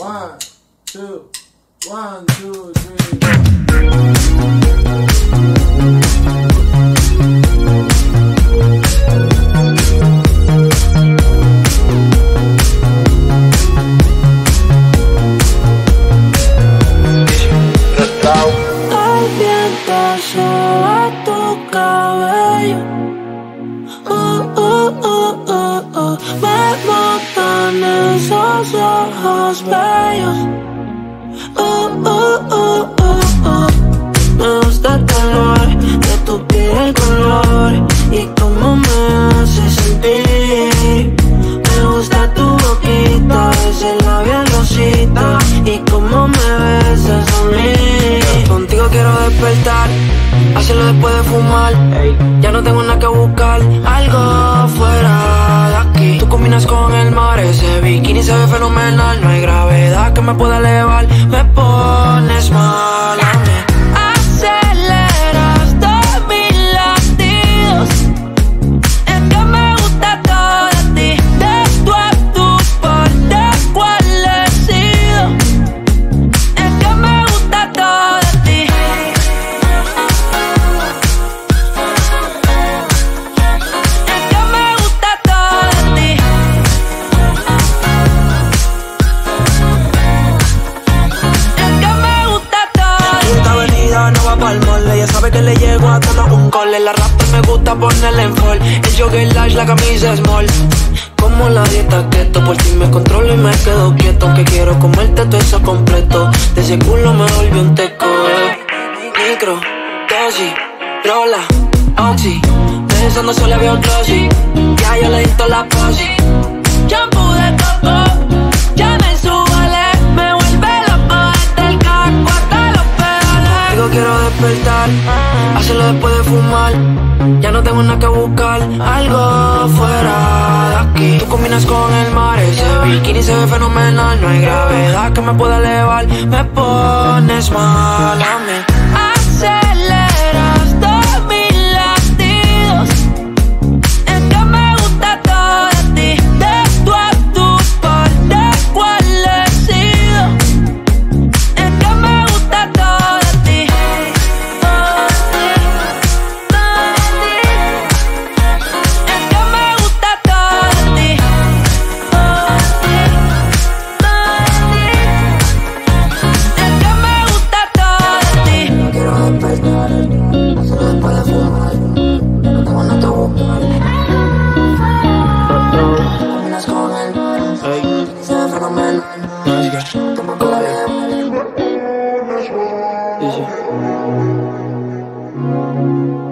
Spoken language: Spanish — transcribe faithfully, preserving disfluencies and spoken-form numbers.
One, two, one, two, three, go. El viento soba tu cabello. Uh, uh, uh, uh, uh. Me matan esos ojos bellos. Uh, uh, uh, uh, uh. Me gusta el color de tu piel, color y cómo me hace sentir. Me gusta tu boquita, ese labial rosita y cómo me besas a mí. Contigo quiero despertar, hacerlo después de fumar. Ya no tengo nada que buscar, algo fuera de aquí. Tú combinas con el mar, ese bikini se ve fenomenal. No hay gravedad que me pueda elevar, me pones mal a mí. Aceleras todos mis latidos, es que me gusta todo de ti. De tú a tú, por de cuál he sido, es que me gusta todo de ti. Es que me gusta todo de ti. Es que me gusta todo de ti. Quinta avenida no va pa'l mall, ella sabe que le llego a tomar un call. La rapper me gusta ponerle en fall, el jogger large, la camisa small. Como la dieta keto, por ti me controlo y me quedo quieto. Que quiero comerte todo eso completo, de ese culo me volvió un teco. eh. Micro, dosis, rola, oxi, pensando solo veo glossy. Ya yo le di toda la posi. Shampoo de coco, ya me subale, me vuelve loco desde el casco hasta los pedales. Digo quiero despertar, hacerlo después de fumar. Ya no tengo nada que buscar, algo fuera de aquí. Tú combinas con el mar, ese bikini se ve fenomenal. No hay gravedad que me pueda elevar, me pones mal a mí. Aceleras todos mis latidos, es que me gusta todo de ti. De tú a tú, por de cuál he sido, es que me gusta todo de ti. Todo de ti, todo de ti. Es que me gusta todo de ti. Todo de ti, todo de ti. Es que me gusta todo de ti. No quiero despertar, hacerlo después de fumar. Ya no tengo nada que buscar. Combinas con el mar, y se ve fenomenal. Tampoco la veo.